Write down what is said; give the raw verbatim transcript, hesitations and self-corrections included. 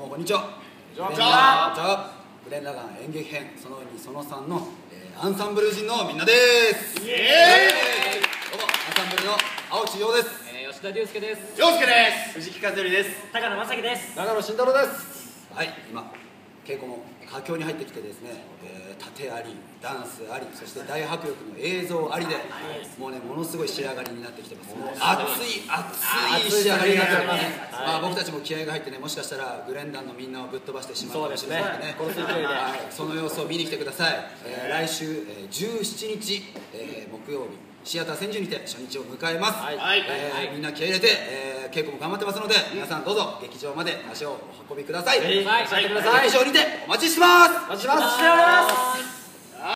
もこんにちは。 こんにちは。 グレン・ラガン演劇編そのにそのさんの、えー、アンサンブル人のみんなです。イエーイ。どうもアンサンブルの青地陽です。 えー、吉田龍介です。 陽介です。 藤木和頼です。 高野正樹です。 長野慎太郎です。はい、今稽古も佳境に入ってきてですね、えー、盾あり、ダンスあり、そして大迫力の映像ありで、もうね、ものすごい仕上がりになってきてます。もう熱い熱い仕上がりになってますね。まあ僕たちも気合が入ってね、もしかしたらグレンダンのみんなをぶっ飛ばしてしまうかもしれないのでね、その様子を見に来てください。えー、来週、えー、じゅうしちにち、えー、木曜日シアター千住にて初日を迎えます。みんな気合い入れて、えー、稽古も頑張ってますので、皆さんどうぞ劇場まで足をお運びください。劇場にてお待ちしてます。 お待ちしてます。